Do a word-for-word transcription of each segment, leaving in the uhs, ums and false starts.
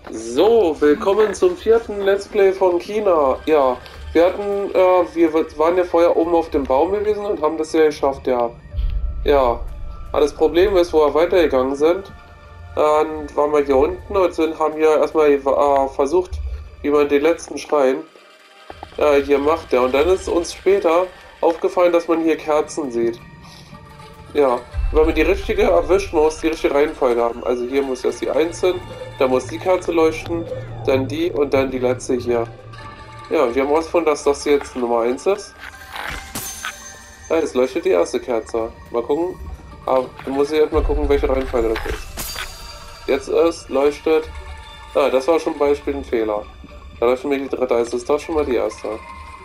So, willkommen zum vierten Let's Play von China. Ja, wir hatten, äh, wir waren ja vorher oben auf dem Baum gewesen und haben das ja geschafft, ja. Ja, aber das Problem ist, wo wir weitergegangen sind, dann waren wir hier unten und sind, haben hier erstmal äh, versucht, wie man den letzten Schrein äh, hier macht. Ja, und dann ist uns später aufgefallen, dass man hier Kerzen sieht. Ja, wenn man die richtige erwischt, man muss die richtige Reihenfolge haben. Also hier muss erst die eins hin, dann muss die Kerze leuchten, dann die und dann die letzte hier. Ja, wir haben herausgefunden, dass das jetzt Nummer eins ist. Ja, jetzt leuchtet die erste Kerze. Mal gucken. Aber dann muss ich erstmal gucken, welche Reihenfolge das ist. Jetzt ist, leuchtet. Ah, das war schon ein Beispiel ein Fehler. Da leuchtet mir die dritte, also ist das schon mal die erste.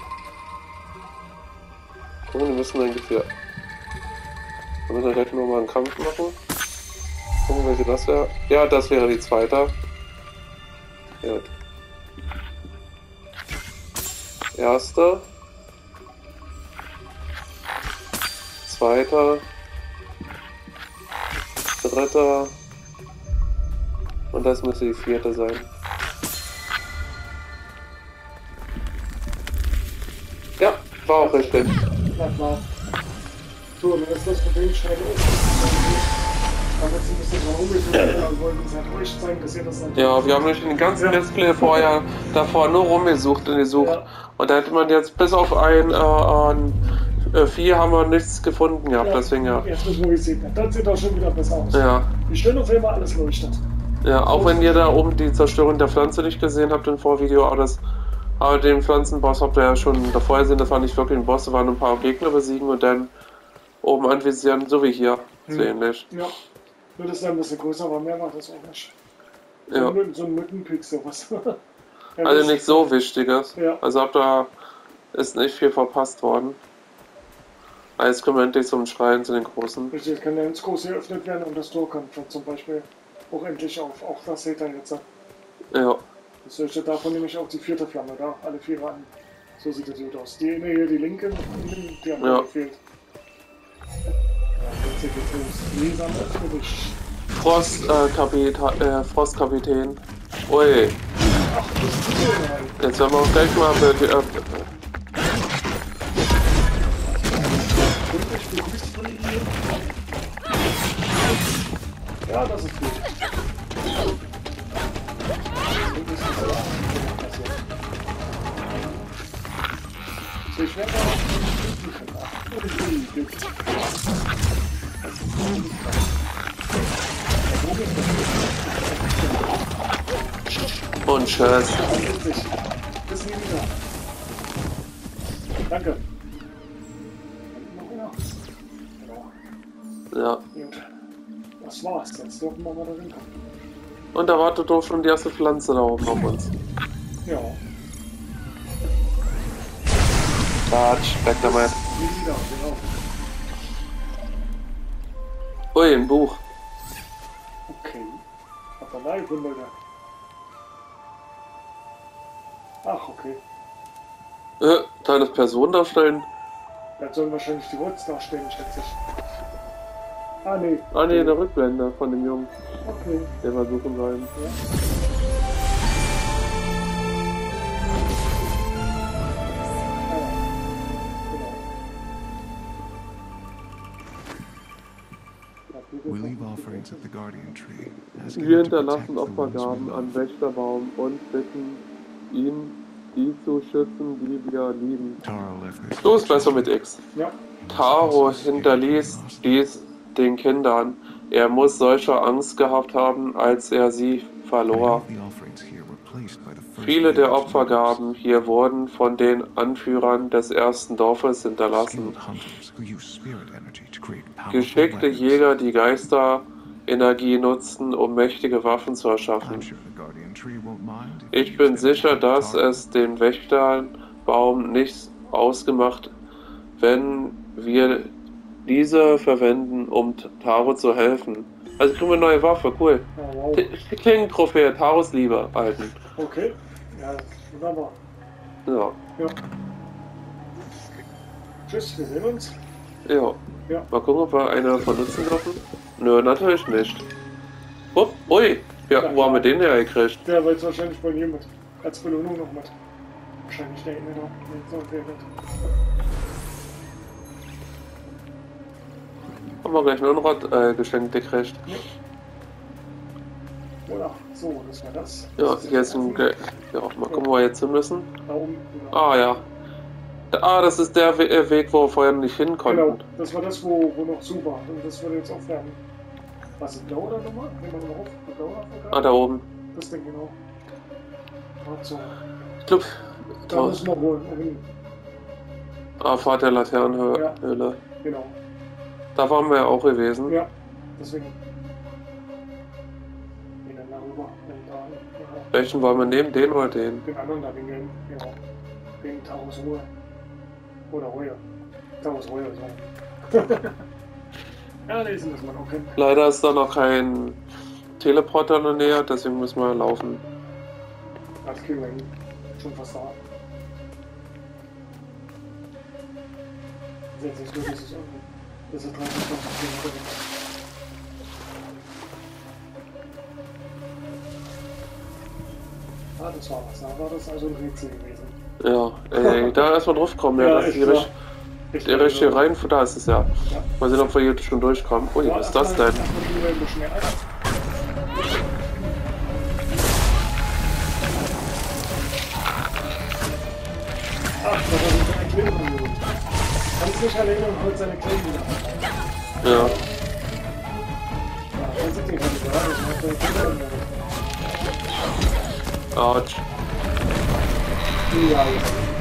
Gucken, die müssen eigentlich hier. Wir müssen gleich nochmal einen Kampf machen. Gucken, welche das wäre. Ja, das wäre die zweite. Gut. Erste. Zweite. Dritte. Und das müsste die vierte sein. Ja, war auch richtig. Na klar. So, und das das Problem schnell ist. Da wird es ein bisschen dran rumgesucht, dann wollen wir uns halt ruhig zeigen, dass ihr das natürlich. Ja, wir haben nämlich den ganzen ja. Let's Play vorher davor nur rumgesucht und gesucht. Ja. Und da hätte man jetzt bis auf ein, äh, ein äh, Vieh haben wir nichts gefunden gehabt, ja, deswegen ja. Jetzt müssen wir gesehen, das sieht doch schon wieder besser aus. Ja. Wie schön auf jeden Fall alles leuchtet. Ja, auch wenn ihr da oben die Zerstörung der Pflanze nicht gesehen habt im Vorvideo, aber das, aber den Pflanzenboss habt ihr ja schon davor gesehen, das war nicht wirklich ein Boss, das waren ein paar Gegner besiegen und dann oben anvisieren, so wie hier, hm. so ähnlich. Ja, nur das ist ein bisschen größer, aber mehr macht das auch nicht. So, ja. ein, so ein Mückenpick, sowas. Ja, also nicht so wichtiges, ja. Also habt da ist nicht viel verpasst worden. Jetzt können wir endlich zum Schrein zu den Großen. Richtig, jetzt kann der ins Große geöffnet werden und das Tor kann zum Beispiel auch endlich auf. Auch das seht ihr jetzt. Ja. Das leuchtet davon nämlich auch die vierte Flamme da, alle vier an. So sieht das gut aus. Die eine hier, die linke, die haben ja gefehlt. Ja, jetzt geht's los. Lesam öffentlich. Frost, äh, Kapita äh, Frostkapitän. Ui. Ach, das ist cool. Jetzt werden wir auch gleich mal für die, äh, ja, das ist gut. So, ich werde mal und tschüss. Bis nie wieder. Danke. Ja. Gut. Das war's. Jetzt dürfen wir mal da hinkommen. Und da wartet doch schon die erste Pflanze da oben auf uns. Ja. Batsch, weg damit. Nie wieder, genau. Ui, ein Buch. Okay. Hat er live gefunden, Leute. Ach, okay. Äh, kleines Person darstellen. Das sollen wahrscheinlich die Holz darstellen, schätze ich. Ah, nee. Ah, nee, der Rückblende von dem Jungen. Okay. Der war suchen sollen. Ja. Wir hinterlassen Opfergaben an Wächterbaum und bitten ihn, die zu schützen, die wir lieben. So ist besser mit X. Ja. Taro hinterließ dies den Kindern. Er muss solche Angst gehabt haben, als er sie verlor. Viele der Opfergaben hier wurden von den Anführern des ersten Dorfes hinterlassen. Geschickte Jäger, die Geisterenergie nutzten, um mächtige Waffen zu erschaffen. Ich bin sicher, dass es den Wächterbaum nicht ausgemacht, wenn wir diese verwenden, um Taro zu helfen. Also kriegen wir eine neue Waffe, cool. Oh, wow. Klingentrophäe, Taros Liebe halten. Okay. Ja, wunderbar. Ja. Ja. Tschüss, wir sehen uns. Ja. Ja. Mal gucken, ob wir eine von nutzen dürfen. Nö, natürlich nicht. Oh, ui, Ja, Na, wo haben wir den hergekriegt? Der war jetzt wahrscheinlich bei mir mit. Als Belohnung noch mit. Wahrscheinlich der Inne da. Nee, so der mit. Haben wir gleich ein Unrat äh, geschenkt gekriegt. Ja. Oder? So, das war das. Ja, das hier ist ein... Ge ja, mal gucken, wo wir jetzt hin müssen. Da oben. Genau. Ah, ja. Ah, das ist der We äh, Weg, wo wir vorher nicht hin konnten. Genau, das war das, wo, wo noch zu war. Und das würde jetzt aufwärmen. Was ist blau oder nochmal? Nehmen wir mal auf. Blau oder Ah, da oben. Das Ding, genau. Und so. Ich glaube... Da müssen wir wohl hin. Ah, Fahrt der Laternenhöhle. Ja. Genau. Da waren wir ja auch gewesen. Ja, deswegen. Nee, dann darüber. Dann da, ja. Welchen wollen wir nehmen? Den oder den? Den anderen da, den, genau. Den Taurus Ruhe. Oder Reue. Taurus Reue, so. Ja, lesen das mal auch kennen. Leider ist da noch kein Teleporter in der Nähe, deswegen müssen wir laufen. Das kriegen wir hin. Schon fast da. Jetzt ist nur dieses unten. Das ist dreißig Kilometer. Ah, das war was. Da war das also ein Rätsel gewesen. Ja, ey, da erstmal drauf kommen, ja, Ja, das ist die, echt richt Echt die richtige Reihen, da ist es ja. Ja. Mal sehen, ob wir hier schon durchkommen. Ui, Ja, was ist das erstmal- denn? erstmal die Welt schnell ein. Ach, das war mit seiner Klingen umgeholt. Kannst nicht alleine und holt seine Klingen wieder. Ja, Ja, das ist die Karte, ja. Das macht seine Klingen umgeholt. Autsch. Ja, ja.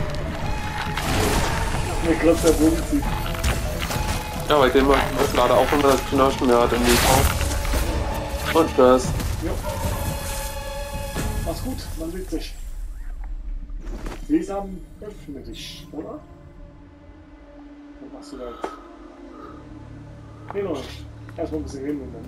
Mir klopft der Boden zieht. Ja, bei dem macht das gerade auch immer das Knirschen mehr hat im Mikro. Und das. Ja. Mach's gut, man sieht sich. Sesam, öffne dich, oder? Was machst du da jetzt? Nee, noch nicht. Erstmal ein bisschen hin und dann.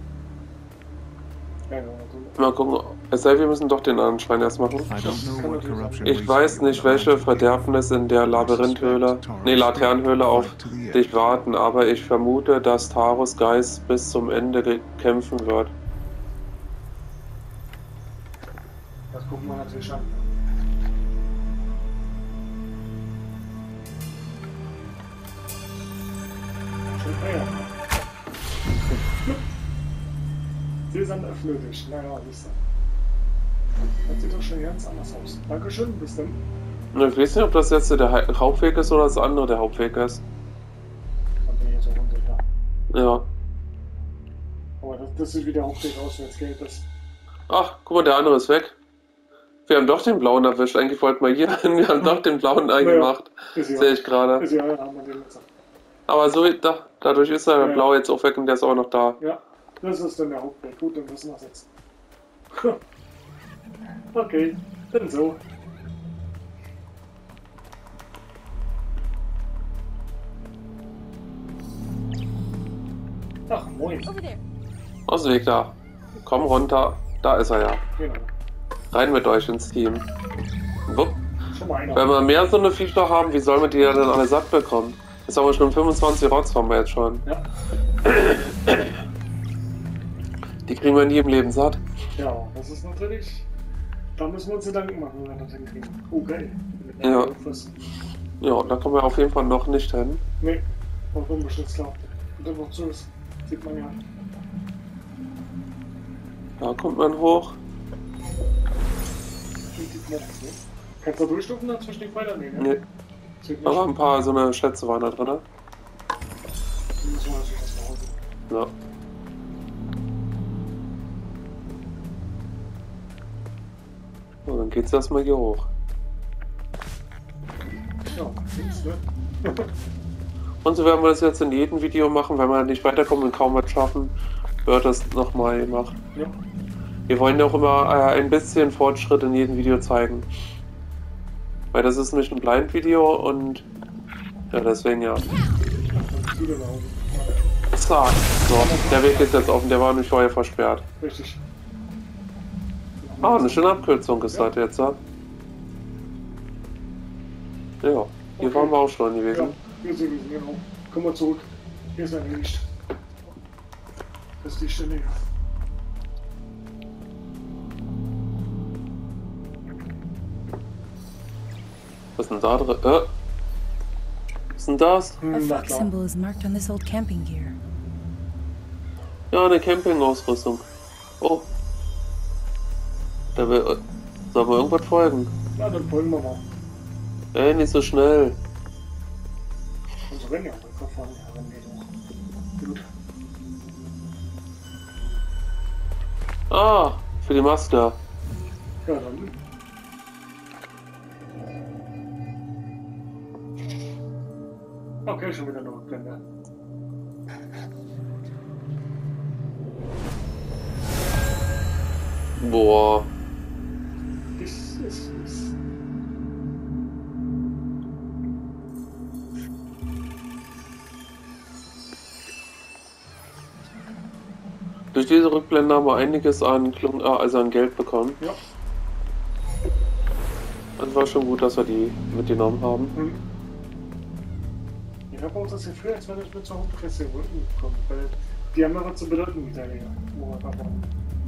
Ja, ja, so. Mal gucken. Es sei, wir müssen doch den anderen Schrein erst machen. Ich weiß nicht, welche Verderbnis in der Labyrinthhöhle, nee, Laternenhöhle auf dich warten, aber ich vermute, dass Taros Geist bis zum Ende kämpfen wird. Das gucken wir natürlich an. Schon Eier. Sesam, öffne dich. Naja, siehst du. Das sieht doch schon ganz anders aus. Dankeschön, bis dann. Ich weiß nicht, ob das jetzt der Ha- Hauptweg ist oder das andere der Hauptweg ist. Dann bin ich jetzt auch unsicher. Ja. Aber das, das sieht wie der Hauptweg aus, wenn es Geld ist. Ach, guck mal, der andere ist weg. Wir haben doch den blauen erwischt. Eigentlich wollten wir hier hin. Wir haben doch den blauen eingemacht. Ist ja. Sehe ich gerade. Ist ja, ja, haben wir den jetzt. Aber so, da, dadurch ist der Ja. blaue jetzt auch weg und der ist auch noch da. Ja, das ist dann der Hauptweg. Gut, dann wissen wir es jetzt. Okay, dann so. Ach, moin. Over there. Ausweg da. Komm runter. Da ist er ja. Genau. Rein mit euch ins Team. Wupp. Schon mal einer. Wenn wir mehr so eine Viecher haben, wie sollen wir die ja dann alle satt bekommen? Jetzt haben wir schon fünfundzwanzig Rots, haben wir jetzt schon. Ja. Die kriegen wir nie im Leben satt. Ja, das ist natürlich. Da müssen wir uns Gedanken machen, wenn wir das hinkriegen. Oh, geil. Ja. Was? Ja, da kommen wir auf jeden Fall noch nicht hin. Nee, auch unbeschützt klar. Und dann noch zu ist. Sieht man ja. Da kommt man hoch. Sieht man das, ne? Kannst du da durchstufen dazwischen nicht weiternehmen? Nee. Sieht nicht. Aber ein paar so eine Schätze waren da drin. Ne? Die müssen wir natürlich erst nach Hause. Ja. So, dann geht's erstmal hier hoch. Ja, links, ne? Und so werden wir das jetzt in jedem Video machen, wenn wir nicht weiterkommen und kaum was schaffen, wird das nochmal gemacht. Ja. Wir wollen ja auch immer äh, ein bisschen Fortschritt in jedem Video zeigen. Weil das ist nicht ein Blind-Video und ja, deswegen ja. Dann Ziele nach Hause. Zack. So, der Weg ist jetzt offen, der war nämlich vorher versperrt. Richtig. Ah, eine schöne Abkürzung ist das jetzt, ja? Ja, hier Okay. waren wir auch schon Ja, gewesen. hier sind wir, genau. Kommen wir zurück. Hier ist ein Licht. Das ist die Stelle hier. Was ist denn da drin? Äh? Was ist denn das? Hm, A na fox klar. symbol is marked on this old camping gear. Ja, eine Campingausrüstung. Oh. Da will. Soll mir irgendwas folgen? Na, dann folgen wir mal. Ey, nicht so schnell. Und rennen ja einfach von ja, rennen wir doch. Gut. Ah, für die Maske. Ja, dann. Okay, schon wieder eine Rückblende. Boah. Ist, ist, ist. Durch diese Rückblende haben wir einiges an, Klung, äh, also an Geld bekommen. Ja. Also war schon gut, dass wir die mitgenommen haben. Hm. Ich habe auch das Gefühl, als wenn ich mit so einer Presse Rücken kommt, weil die haben ja was zu bedeuten mit der Liga, wo wir da waren.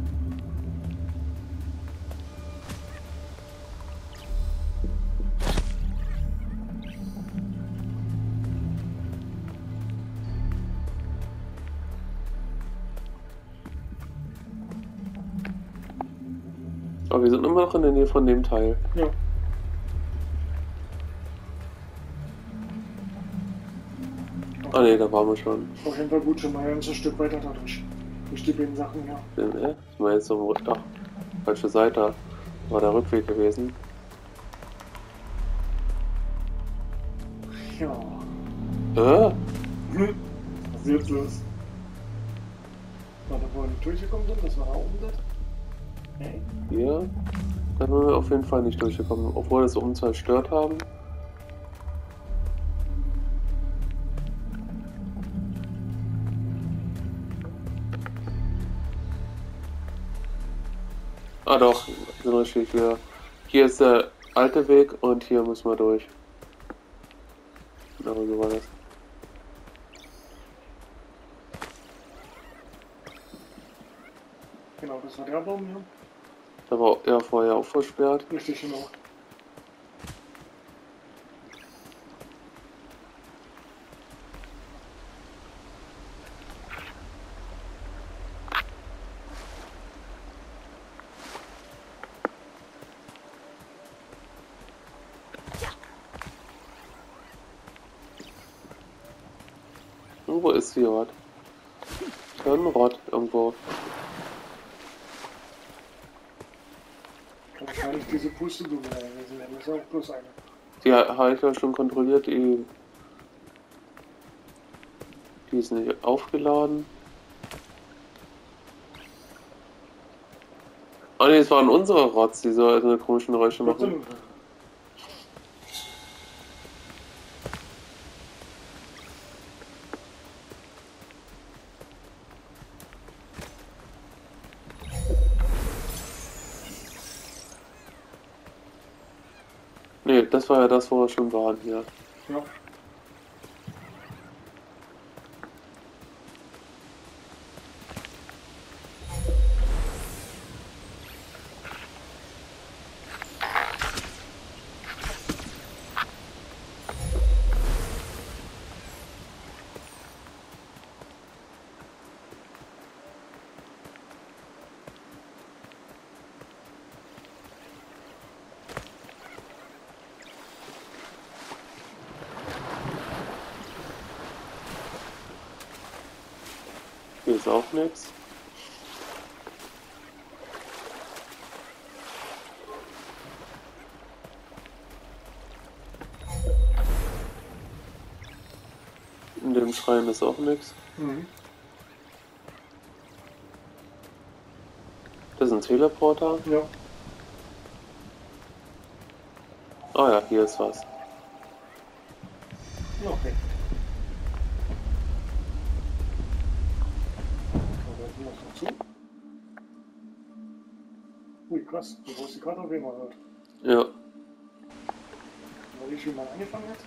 Aber wir sind immer noch in der Nähe von dem Teil. Ja. Ah ne, da waren wir schon. Auf jeden Fall gut, schon mal ein ganzes Stück weiter dadurch. Durch die beiden Sachen, ja. Sind, äh? Ist mal jetzt so. Ach, falsche Seite. War der Rückweg gewesen. Ja. Äh? Hm. Was ist jetzt los? Warte, wo wir nicht durchgekommen sind, das war da oben das? Nee. Hier. Da sind wir auf jeden Fall nicht durchgekommen. Obwohl wir das oben zerstört haben. Ah doch, sind richtig wieder. Hier ist der alte Weg und hier müssen wir durch. Aber so war das. Genau, das war der Baum hier. Da war er vorher auch versperrt. Richtig, genau. Irgendwo ist hier was. Hirnrott irgendwo. Kann wahrscheinlich diese Pusteblume gewesen werden. Das ist auch bloß eine. Die habe ich ja schon kontrolliert. Die, die ist nicht aufgeladen. Ah ne, es waren unsere Rots, die so eine komischen Geräusche machen. Ne, das war ja das, wo wir schon waren hier. Ja. Hier ist auch nichts. In dem Schrein ist auch nichts. Mhm. Das ist ein Teleporter. Ja. Ah ja, hier ist was. Okay. So, noch zu. Ui, krass. Du wusstest gerade auf wen man hört. Ja. Weil ich, wie man angefangen hat.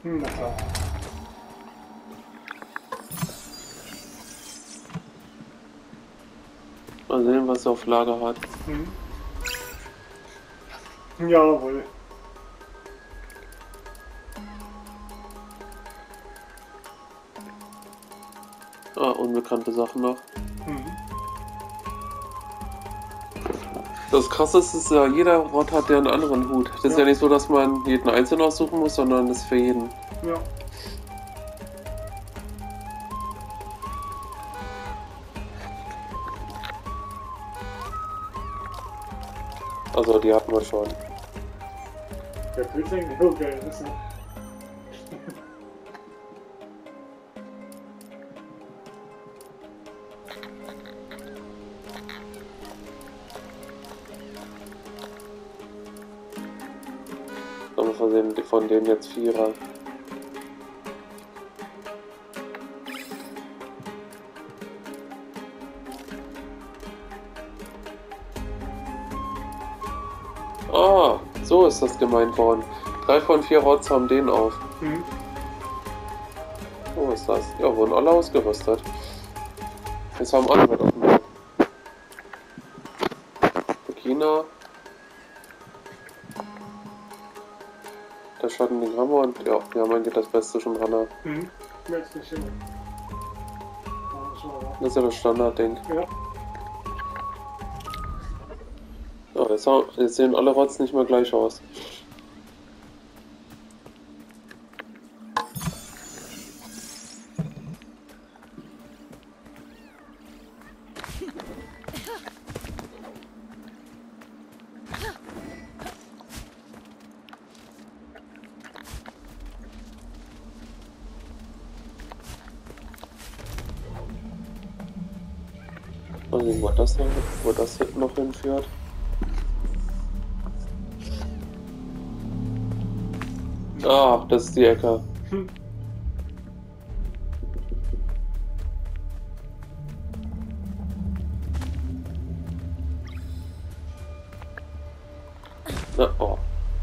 Hm, na klar. Mal sehen, was er auf Lager hat. Hm. Jawohl. Ah, unbekannte Sachen noch. Hm. Das Krasseste ist ja, jeder Rot hat ja einen anderen Hut. Das ist Ja. ja nicht so, dass man jeden einzeln aussuchen muss, sondern das ist für jeden. Ja. Also die hatten wir schon. Der Pilz eigentlich so geil ist, ne? Dann von denen, von denen jetzt Vierer. Ah, so ist das gemeint worden. Drei von vier Rots haben den auf. Mhm. Oh, was ist das? Ja, wurden alle ausgerüstet. Jetzt haben alle mit auf dem Weg. China. Der Schattending haben wir und ja, wir haben eigentlich das Beste schon dran. Mhm. Jetzt nicht immer. Ah, schau mal. Das ist ja das Standardding. Ja. Ja, jetzt, haben, jetzt sehen alle Rots nicht mehr gleich aus. Mal sehen, wo das, noch, wo das noch hinführt. Ah, das ist die Ecke. Hm. Na, oh.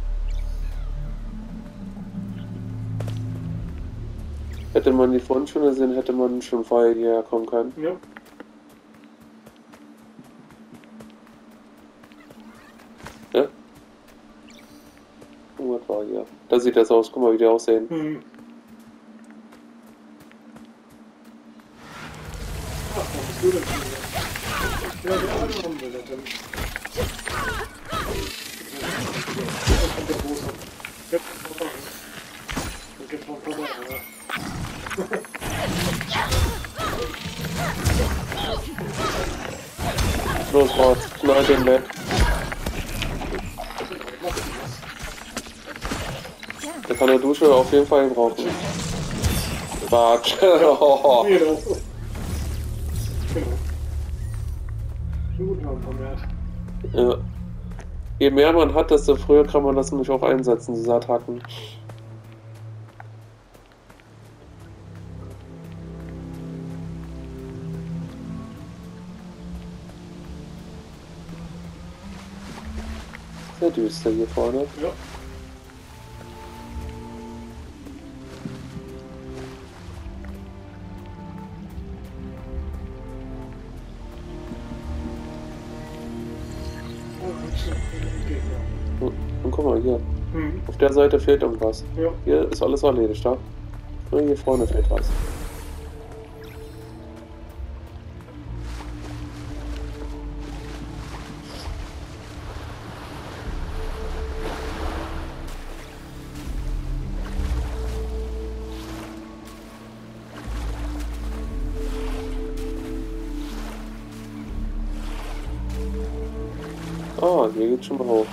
Hätte man die vorhin schon gesehen, hätte man schon vorher hierher kommen können. Ja. Ja? Oh, was war hier? Da sieht das aus, guck mal, wie die aussehen. Mhm. Ach, was bist du denn hier? Ja, der andere haben wir da drin. Das kommt der Große. Jetzt kommt er. Das geht von vorbei, ja. Los, Rot, knall den weg. Der kann eine Dusche auf jeden Fall brauchen. Quatsch. Oh. Genau. Genau. Schon gut haben vermehrt. Ja. Je mehr man hat, desto früher kann man das nämlich auch einsetzen, diese Attacken. Sehr düster hier vorne. Ja. Und guck mal hier. Mhm. Auf der Seite fehlt irgendwas. Ja. Hier ist alles erledigt, da? Nur hier vorne fehlt was. Ah, hier geht's schon mal hoch.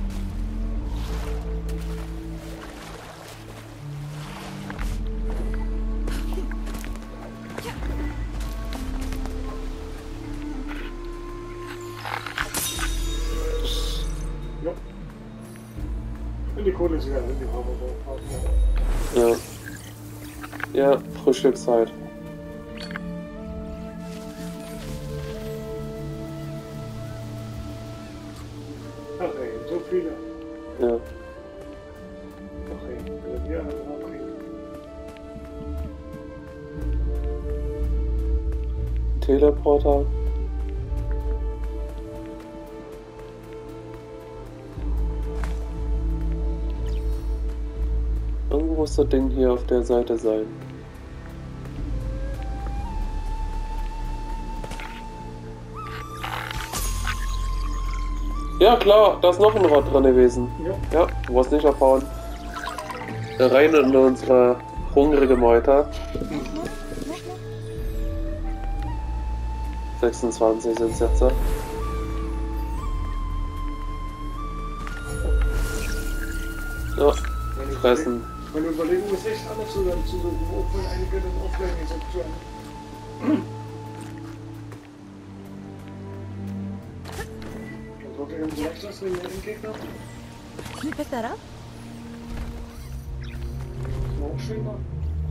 Ja. Und die Kohle ist wieder in die Farbe. Ja. Ja, Frühstückszeit. Ach ey, so viele. Ja. Ach ey, wir alle abkriegen. Teleporter. Irgendwo muss das Ding hier auf der Seite sein. Ja klar, da ist noch ein Rad dran gewesen. Ja. Ja, du musst nicht abhauen. Rein in unsere hungrige Meute. sechsundzwanzig sind es jetzt. Ja, fressen. Meine Überlegung ist echt alles zusammenzusuchen, obwohl einige das aufgehört haben. Dann sollte ganz leicht das wegen den Gegner. Can you pick that up? Auch schön war.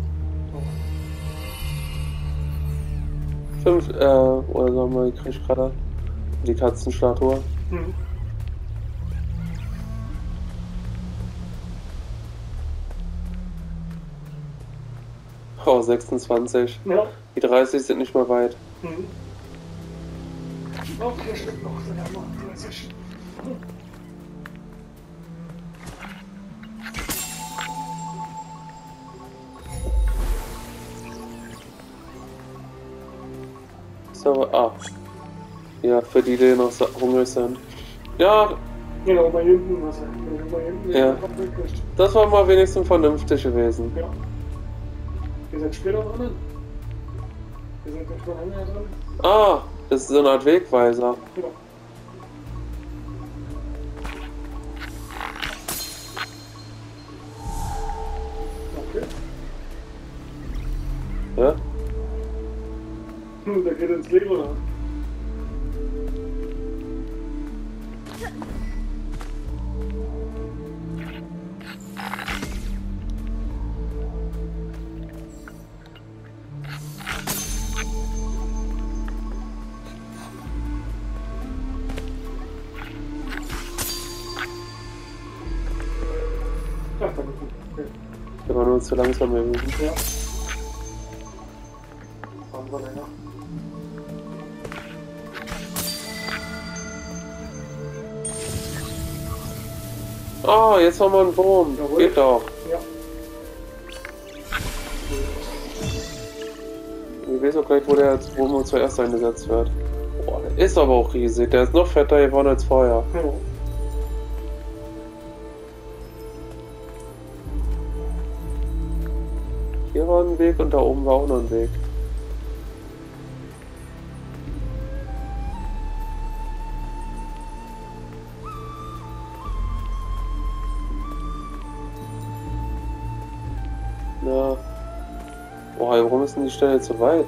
Fünf, äh, oder sagen wir, ich krieg gerade die Katzenstatue. Mhm. Oh, sechsundzwanzig. Ja. Die dreißig sind nicht mehr weit. Mhm. Oh, hier stimmt noch, dann haben wir dreißig. So, ah. Ja, für die, die noch so hungrig sind. Ja, Genau, bei hinten was er. Bei hinten Ja. ist er wirklich. das war mal wenigstens vernünftig gewesen. Ja. Ihr seid später dran? Ihr seid doch schon länger dran? Ah, das ist so eine Art Wegweiser. Ja. Okay. Ja? Hm, der geht ins Leben, oder? Ach, da gut. Okay. Der war nur zu langsam gewesen. Ja. Fahren wir länger. Ah, jetzt haben wir einen Wurm. Jawohl. Geht doch. Ja. Ich weiß auch gleich, wo der als Wurm zuerst eingesetzt wird. Boah, der ist aber auch riesig. Der ist noch fetter geworden als vorher. Ja. Hier war ein Weg und da oben war auch noch ein Weg. Na. Boah, warum ist denn die Stelle zu weit?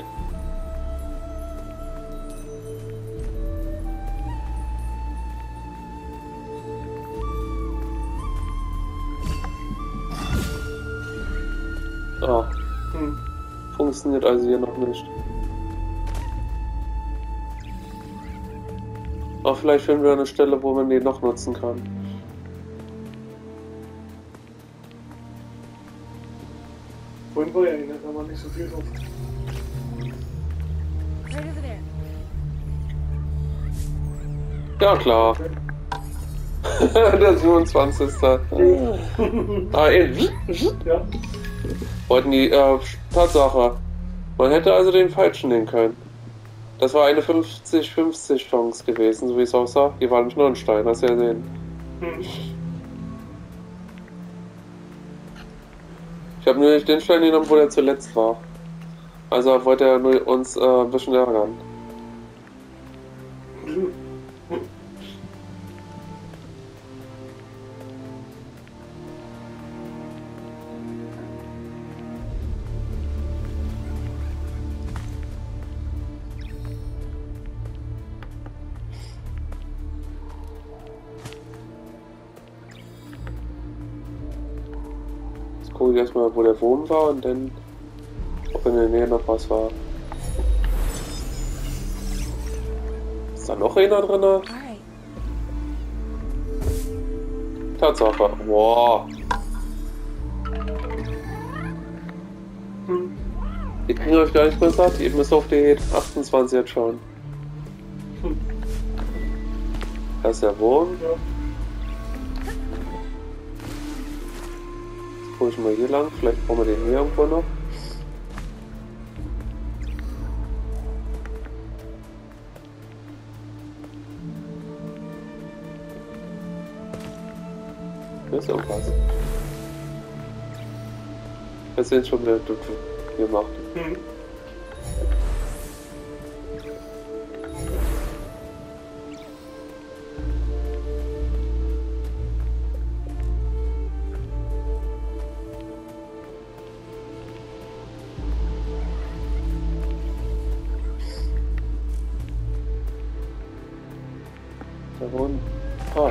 Ah, Hm. funktioniert also hier noch nicht. Aber vielleicht finden wir eine Stelle, wo man den noch nutzen kann. Vorhin war ja einer, da war nicht so viel drauf. Right over there. Ja, klar. Okay. Der siebenundzwanzigste Ah, eben. Ja. Wollten die, äh, Tatsache. Man hätte also den falschen nehmen können. Das war eine fünfzig fünfzig Chance gewesen, so wie es aussah. Hier war nämlich nur ein Stein, hast du ja gesehen. Hm. Ich habe nur nicht den Stein genommen, wo der zuletzt war. Also wollte er nur uns äh, ein bisschen ärgern. Jetzt gucke ich erstmal, wo der Wurm war und dann, ob in der Nähe noch was war. Ist da noch einer drin? All right. Tatsache. Wow. Hm. Ich kriege euch gar nicht mehr satt, ihr müsst auf die achtundzwanzig jetzt schauen. Hm. Da ist der Wurm. Ja. Jetzt gucke ich mal hier lang, vielleicht brauchen wir den hier irgendwo noch. Hier ist irgendwas. Wir sind schon wieder gemacht. Hm. Da unten. Ah.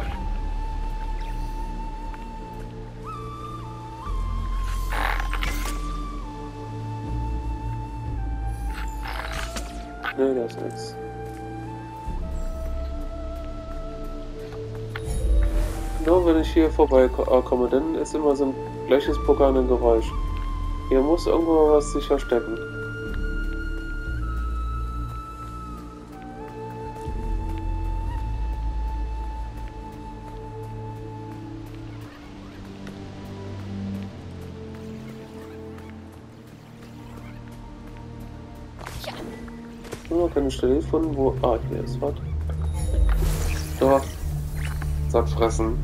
Ne, da ist nichts. Genau, wenn ich hier vorbeikomme, dann ist immer so ein gleiches Programm Geräusch. Hier muss irgendwo was sich verstecken. Oh, keine Stelle gefunden, wo... Ah, hier ist was. Da. Sack fressen.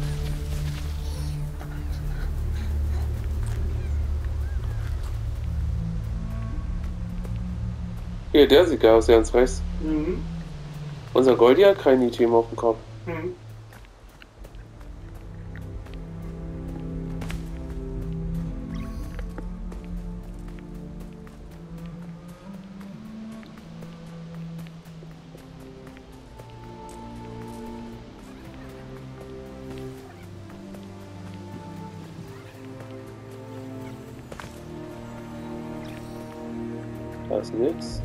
Hier, der sieht geil aus, ganz rechts. Mhm. Unser Goldi hat kein Item auf dem Kopf. Mhm. Da ist nix.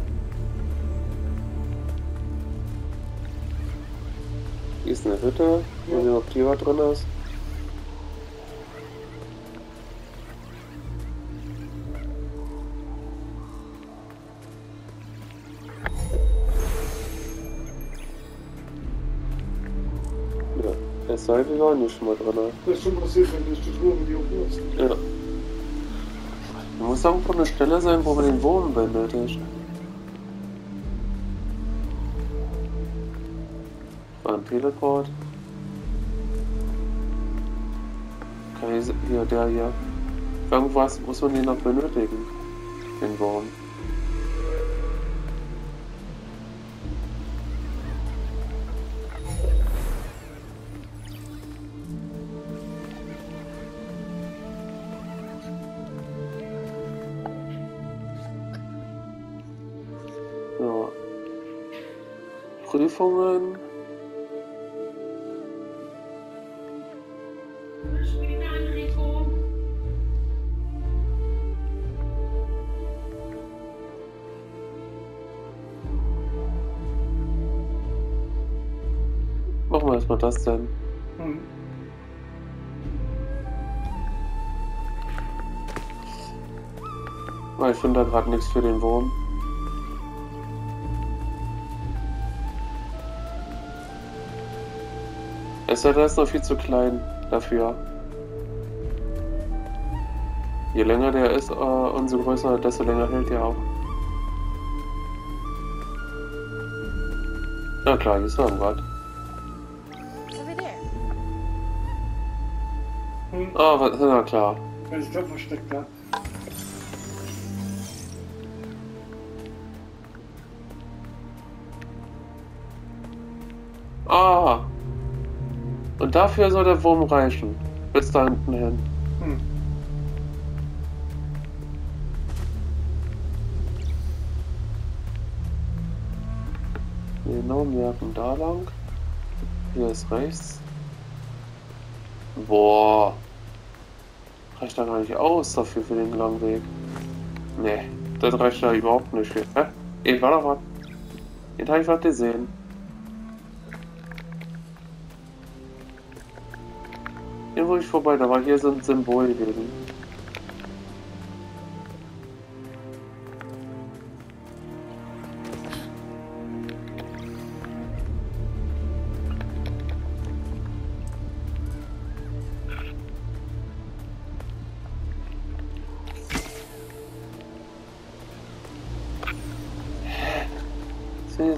Hier ist eine Hütte. Mal sehen, ob hier was drin ist. Ja, das Seite war nicht schon mal drin. Das ist schon passiert, wenn du die Truhe mit dir hochwurfst. Ja. Da muss irgendwo eine Stelle sein, wo man den Wurm benötigt. War ein Teleport. Okay, hier, der hier. Irgendwas muss man den noch benötigen. Den Wurm. Ja. Prüfungen. Machen wir erstmal das denn. Mhm. Weil ich finde da gerade nichts für den Wurm. Es ist, der ist noch viel zu klein dafür. Je länger der ist, äh, umso größer, desto länger hält der auch. Na klar, hier ist irgendwas. Over there. Mhm. Ah, was, na klar. Ja, ich glaube, versteckt da. Ah! Und dafür soll der Wurm reichen. Bis da hinten hin. Hm. Genau, merken da lang. Hier ist rechts. Boah. Reicht da gar nicht aus dafür für den langen Weg. Nee, das reicht da überhaupt nicht. Hä? Ey, war doch was. Den habe ich was gesehen. Hier wo ich vorbei, da war hier so ein Symbol gewesen.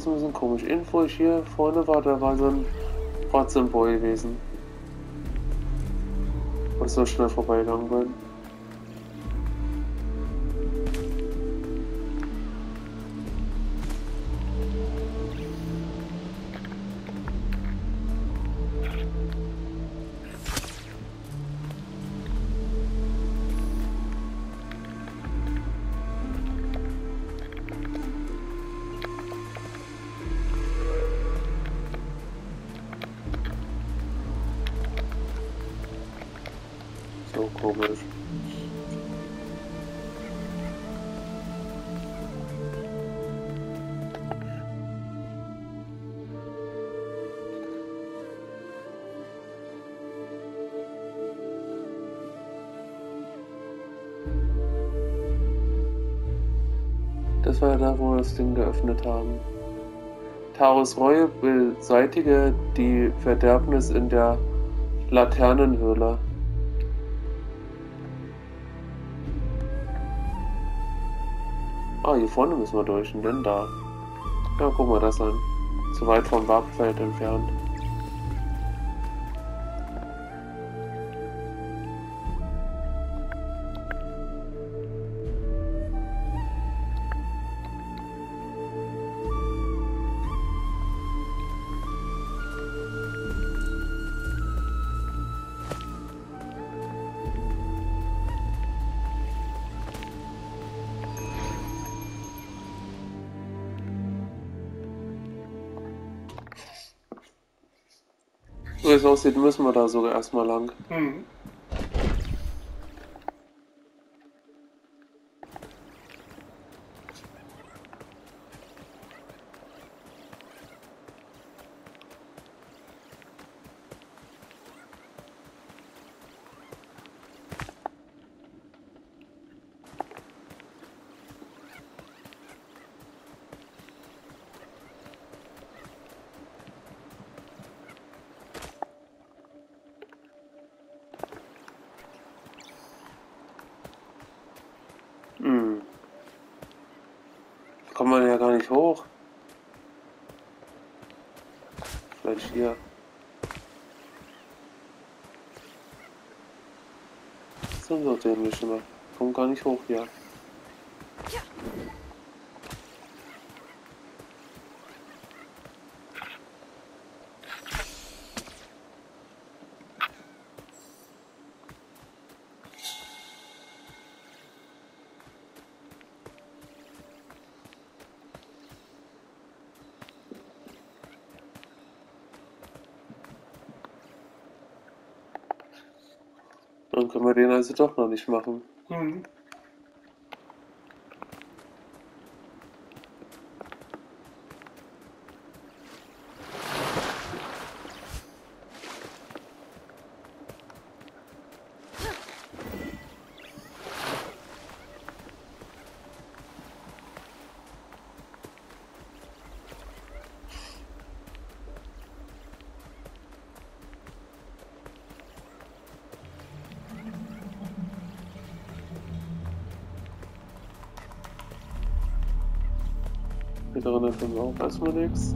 ist ein bisschen komisch. Info, hier vorne war, da war so ein Rotsymbol gewesen. Und so schnell vorbeigegangen bin. So komisch. Das war da, wo wir das Ding geöffnet haben. Taros Reue beseitige die Verderbnis in der Laternenhöhle. Ah, hier vorne müssen wir durch. Und dann da. Ja, guck mal das an. Zu weit vom Warpfeld entfernt. So wie es aussieht, müssen wir da sogar erstmal lang. Mhm. Hm. Da kommt man ja gar nicht hoch. Vielleicht hier. Das sind so dämlich immer. Kommt gar nicht hoch hier. Dann können wir den also doch noch nicht machen. Mhm. Hier drinnen finden wir auch erstmal nichts.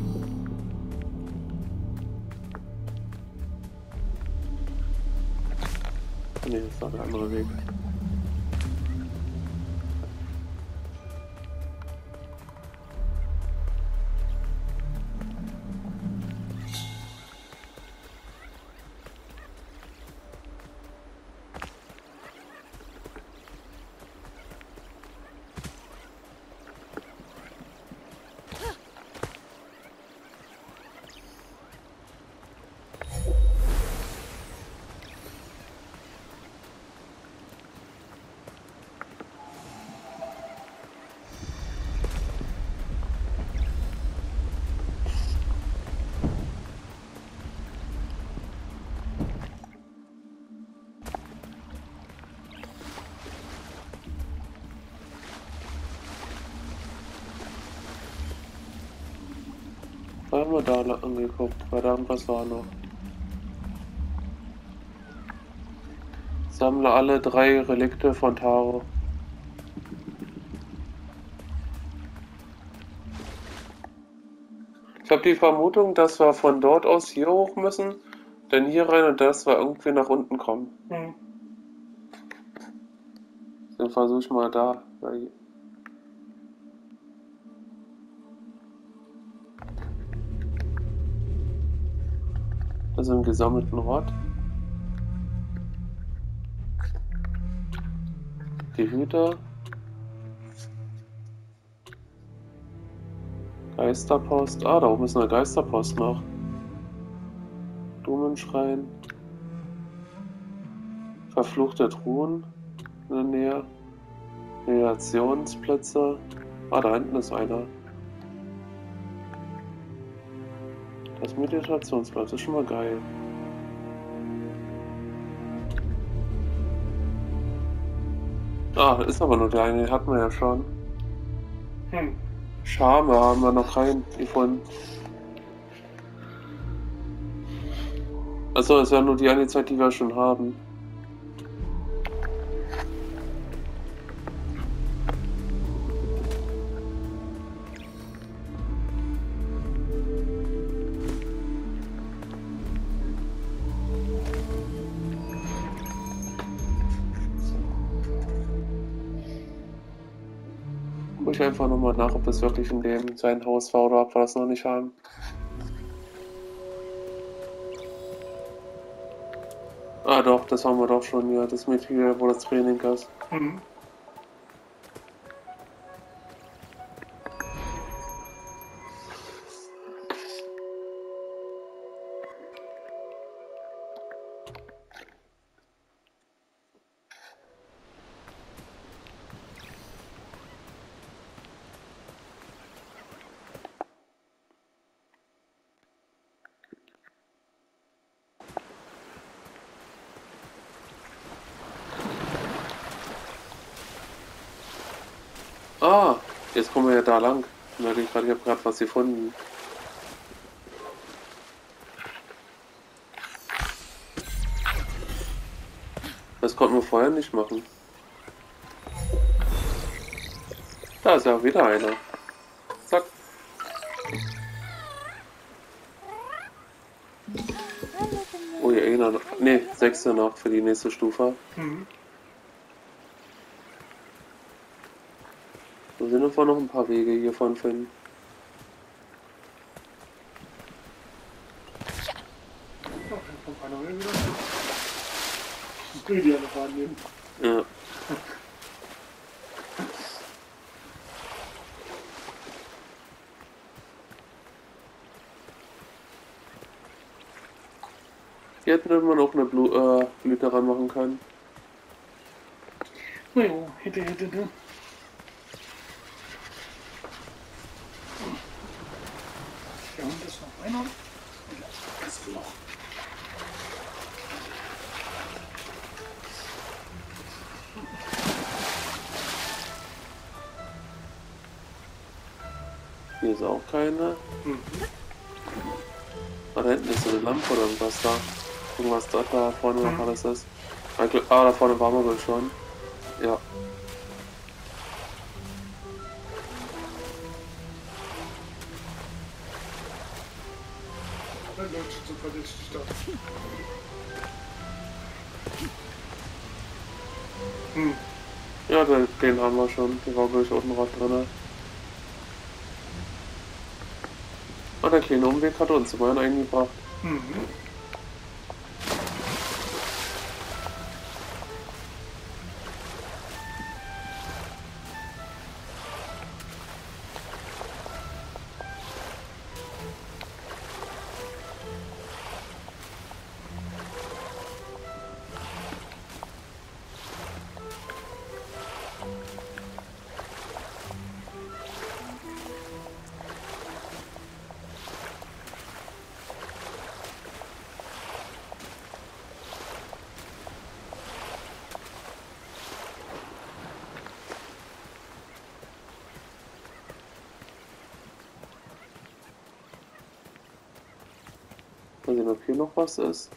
Ne, das ist doch der andere Weg. Da haben wir da angeguckt, weil da irgendwas war noch. Sammle alle drei Relikte von Taro. Ich habe die Vermutung, dass wir von dort aus hier hoch müssen, dann hier rein und dass wir irgendwie nach unten kommen. Hm. Dann versuche ich mal da. Weil also im gesammelten Rott. Die Hüter. Geisterpost. Ah, da oben ist eine Geisterpost noch. Blumenschrein. Verfluchte Truhen in der Nähe. Meditationsplätze. Ah, da hinten ist einer. Das Meditationsplatz ist schon mal geil. Ah, das ist aber nur der eine, den hatten wir ja schon. Hm. Schame haben wir noch rein gefunden. Achso, das ist ja nur die eine Zeit, die wir schon haben. Guck ich einfach nochmal nach, ob das wirklich in dem sein Haus war oder ob wir das noch nicht haben. Ah doch, das haben wir doch schon, ja. Das mit hier, wo das Training ist. Hm. Ah, jetzt kommen wir ja da lang. Merke ich gerade, ich habe gerade was gefunden. Das konnten wir vorher nicht machen. Da ist ja wieder einer. Zack. Oh, hier einer noch. Ne, sechste noch für die nächste Stufe. Hm. Da sind einfach noch ein paar Wege hiervon finden. Oh, dann kommt einer mehr wieder. Ich will die alle wahrnehmen. Ja. Hier hätten wir noch eine Blu äh, Blüte ranmachen können. Na jo, hätte, hätte, hätte. Ja, und das noch einer. Das Loch. Hier ist auch keine. Hm. Ah, da hinten ist so eine Lampe oder irgendwas da. Gucken, was da, da vorne noch alles ist. Ah, da vorne waren wir wohl schon. Ja. Dann läuft schon so verdächtig da. Hm. Ja, den, den haben wir schon. Der war wirklich unten raus drin. Ah, der kleine Umweg hat uns immerhin eingebracht. Mhm. Mal sehen, ob hier noch was ist.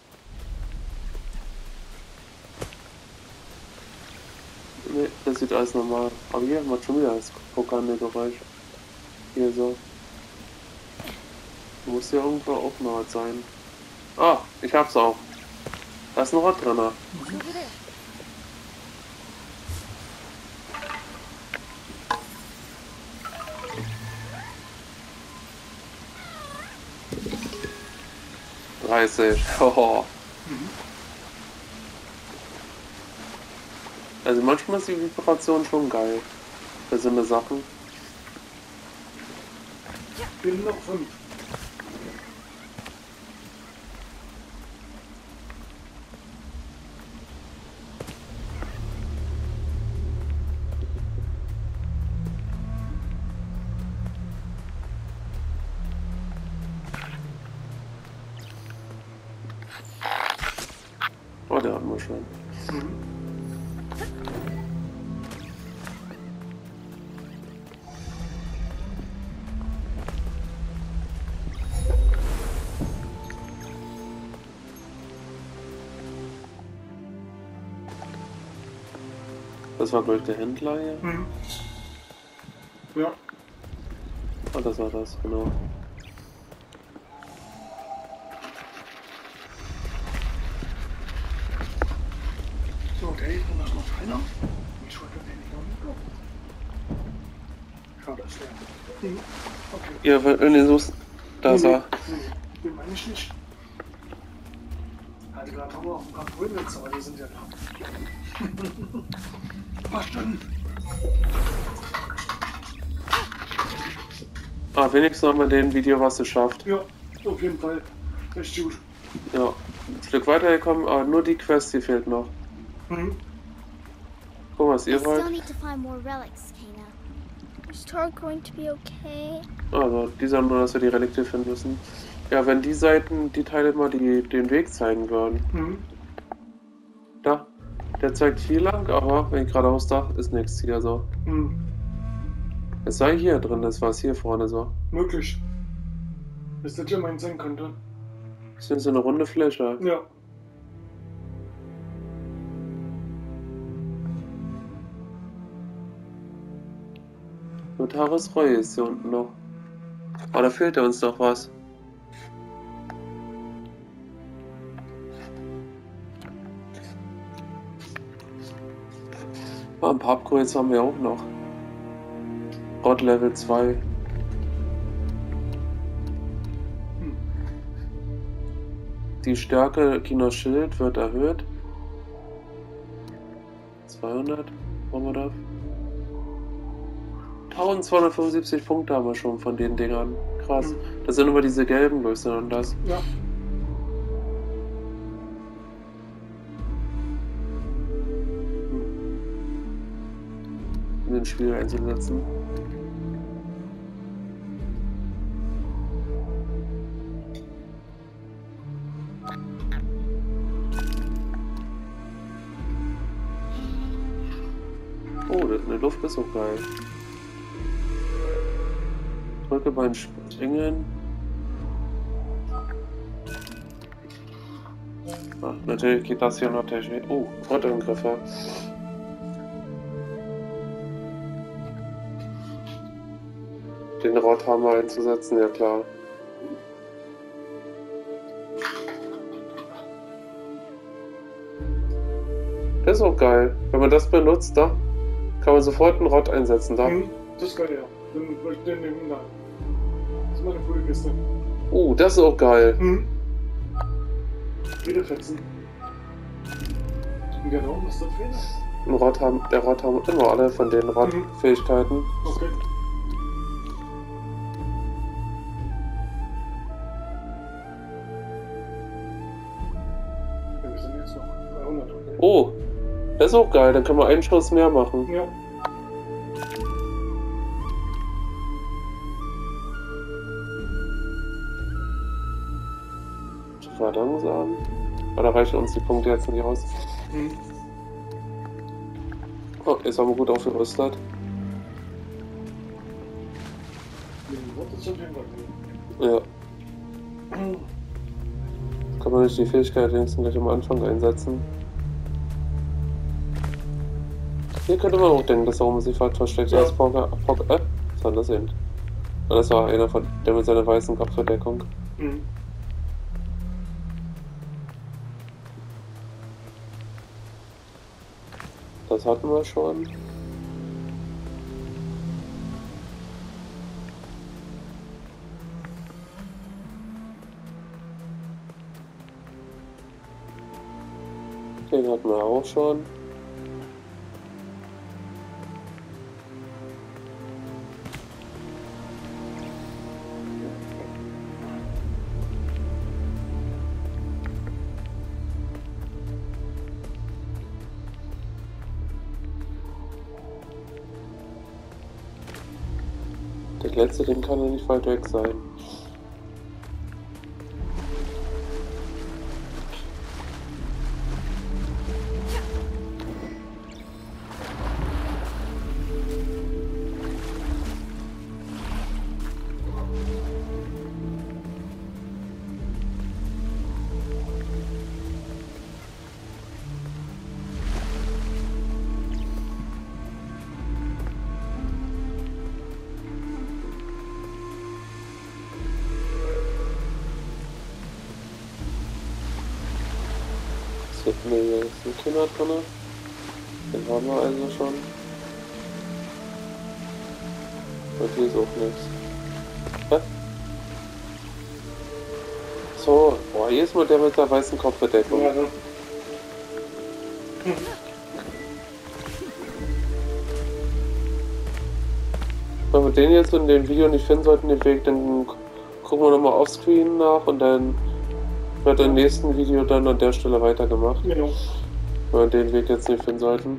Ne, das sieht alles alles normal. Aber hier macht schon wieder das Pokane-Geräusch. Hier so. Muss ja irgendwo auch noch was sein. Ah, ich hab's auch. Da ist ein Rott drin. Over there. dreißig. Oh. Mhm. Also manchmal ist die Vibration schon geil. Für so eine Sachen. Bin noch fünf. Oh, der hat wir schon. Mhm. Das war, glaube ich, der Händler hier. Mhm. Ja. Ah, das war das, genau. So, der ist noch noch keiner. Ich wollte den nicht noch nicht gucken. Schade, ist der. Mhm. Okay. Ja, wenn du suchst, da ist Nee, er. nee, nee, den meine ich nicht. Hatte gerade auch noch ein paar Grünwitze, aber die sind ja da. Was denn? Ah, wenigstens haben wir den Video was geschafft. Ja, auf jeden Fall. Echt gut. Ja, ein Stück weitergekommen, aber nur die Quest hier fehlt noch. Mhm. Guck mal, was I ihr still wollt. need to find more relics, Kana. Is Tar going to be okay? Also, die sagen nur, dass wir die Relikte finden müssen. Ja, wenn die Seiten, die Teile mal die, den Weg zeigen würden. Mhm. Da, der zeigt hier lang, aber wenn ich geradeaus da, ist nichts hier so. Mhm. Es sei hier drin, das was hier vorne so. Möglich. Dass das ja mein sein könnte. Das ist so eine runde Fläche. Ja. Notaris Reue ist hier unten noch. Aber da fehlt ja uns noch was. Ah, ein paar Upgrades haben wir auch noch. Rod Level zwei. Hm. Die Stärke Kino Schild wird erhöht. zweihundert. Wollen wir da? eintausendzweihundertfünfundsiebzig Punkte haben wir schon von den Dingern. Krass. Hm. Das sind immer diese gelben Größen und das. Ja. In den Spiel einzusetzen. Oh, eine Luft ist so geil. Drücke beim Springen. Ach, natürlich geht das hier noch technisch. Oh, Rottangriffe. Den Rothammer einzusetzen, ja klar. Das ist auch geil. Wenn man das benutzt, da kann man sofort einen Rott einsetzen, da. Mhm. Das ist geil, ja. Dann würde ich den nehmen da. Das ist meine coole Kiste. Oh, das ist auch geil. Mhm. Wieder fetzen. Und genau, was ist das für eine? Ein Rothammer, der Rothammer, immer alle von den Rott-Fähigkeiten. Okay. Ja, wir sind jetzt noch dreihundert, okay. Oh, das ist auch geil, dann können wir einen Schuss mehr machen. Ja. Verlangsam. Aber da reichen uns die Punkte jetzt nicht aus. Mhm. Oh, jetzt haben wir gut aufgerüstet. Mit dem Wort ist auf jeden Fall gut. Ja. Kann man nicht die Fähigkeit wenigstens gleich am Anfang einsetzen. Hier könnte man auch denken, dass da oben sich halt versteckt. Ja. Das Poker, Poker, äh, was war das denn? Das war einer von der mit seiner weißen Kopfverdeckung. Mhm. Das hatten wir schon. Den hatten wir auch schon. Der letzte, den kann ja nicht weit weg sein. Ne, hier ist ein Kinder drin. Den haben wir also schon. Und hier ist auch nichts. Hä? So, boah, hier ist mal der mit der weißen Kopfbedeckung. Ja, ne? Wenn wir den jetzt in dem Video nicht finden sollten, den Weg, dann gucken wir nochmal offscreen nach und dann wird im nächsten Video dann an der Stelle weitergemacht. Genau. Wenn wir den Weg jetzt nicht finden sollten.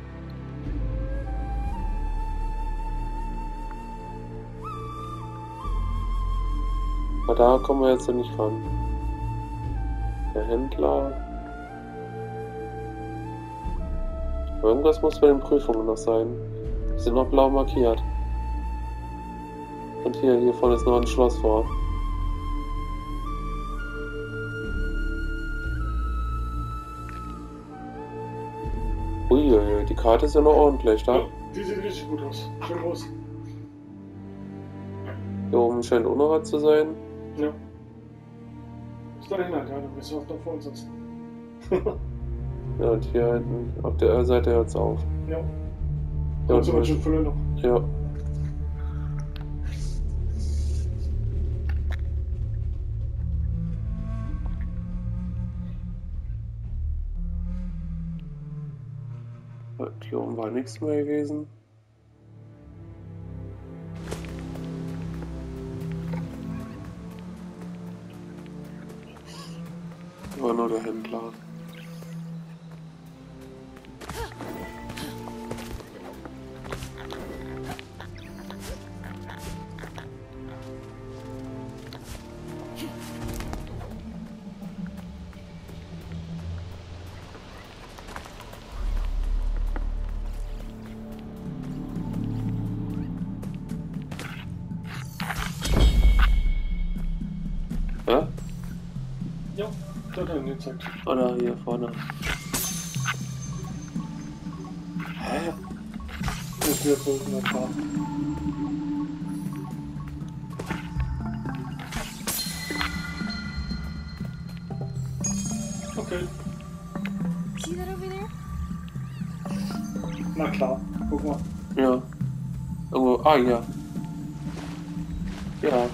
Aber da kommen wir jetzt nicht ran. Der Händler. Irgendwas muss bei den Prüfungen noch sein. Die sind noch blau markiert. Und hier, hier vorne ist noch ein Schloss vor. Uiuiui, die Karte ist ja noch ordentlich, da? Ja, die sieht richtig gut aus. Schön groß. Hier oben scheint auch noch was zu sein. Ja. Ist da hinten, ja, du bist auch da vor uns sitzen. Ja, und hier hinten auf der Seite hört es auf. Ja. Ja, Und so und was schon Fülle noch. ja. Hier oben war nichts mehr gewesen. War nur der Händler. Ja? Ja, da hat er ihn gezeigt. Oder hier vorne. Hä? Jetzt wieder zurück in der Fahrt. Okay, See that over there? na klar. Guck mal. Ja. Irgendwo. Ah, ja. Ja.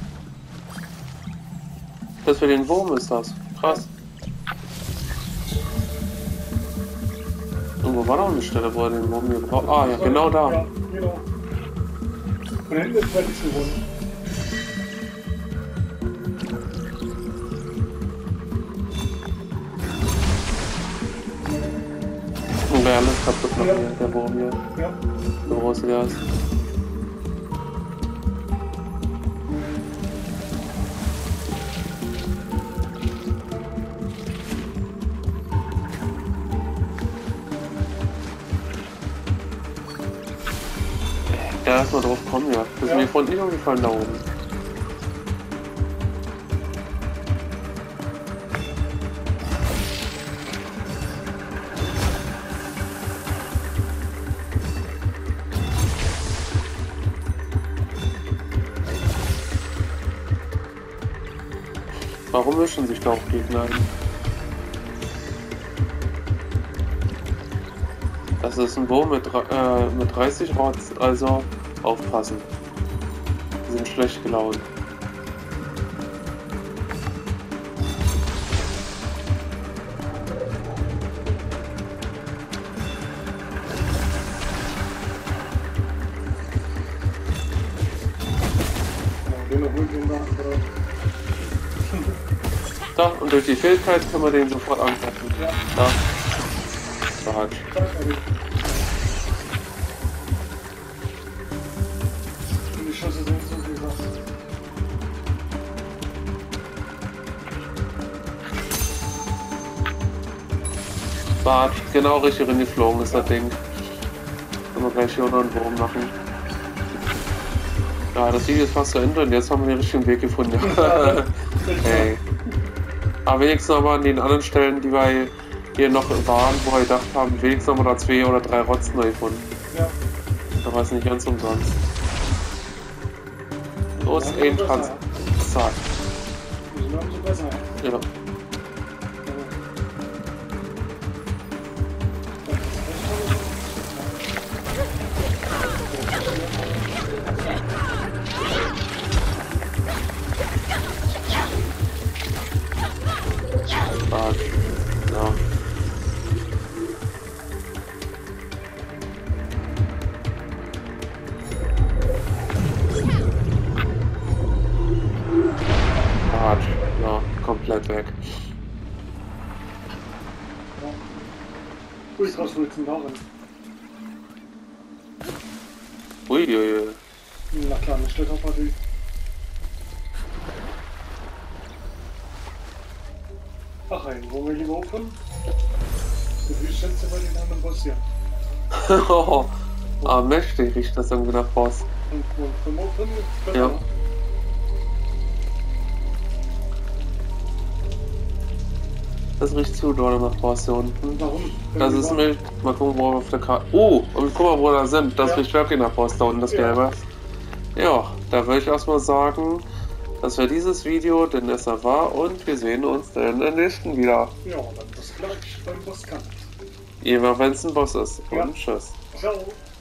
Das für den Wurm ist das. Krass. Irgendwo war noch eine Stelle, wo er den Wurm hier gebraucht. Ah, ja, genau da. Ja, genau. Und hinten ist bei diesem Wurm. Und wäre alles kaputt noch Ja. hier, der Wurm hier. Ja. So groß der ist. Ja, erstmal drauf kommen, ja. Das ist Ja. mir vorhin nicht umgefallen da oben. Warum mischen sich da auch Gegner ein? Das ist ein Wurm mit, äh, mit dreißig Rotz, also aufpassen. Die sind schlecht gelaunt. Da, und durch die Fähigkeit können wir den sofort angreifen. Ja. Da. Da hat. Die Schüsse sind so gesagt. Bart, genau richtig reingeflogen ist das Ding. Können wir gleich hier noch einen Wurm machen. Ja, das Video ist fast zu Ende und jetzt haben wir den richtigen Weg gefunden. Hey. Aber wenigstens nochmal an den anderen Stellen, die wir hier noch waren, wo wir gedacht haben, wenigstens nochmal da zwei oder drei Rotzen neu gefunden. Ja. Da war es nicht ganz umsonst. Los, ein Trans. Zack. Die sind umso besser. Ja. Stark. Ja. Hart. Ja, komplett weg. Ui, was willst du denn darin? Uiuiui. Na klar, eine Stötterpartie. Ach, ein, wo wir lieber aufhören? Wie schätzt du bei den anderen Boss hier? Oh, ah, mächtig riecht das irgendwie nach Boss. Und wo vom Open? Ja. Das riecht zu doll nach Boss hier unten. Warum? Das ist Milch. Mal gucken, wo wir auf der Karte. Oh, und guck mal, wo wir da sind. Das Ja. riecht wirklich nach Boss da unten, das Ja. Gelbe. Ja, da würde ich erstmal sagen, dass wir dieses Video denn es war und wir sehen uns dann im nächsten wieder. Ja, dann bis gleich beim Bosskampf. Immer wenn es ein Boss ist. Und Ja. tschüss. Ciao.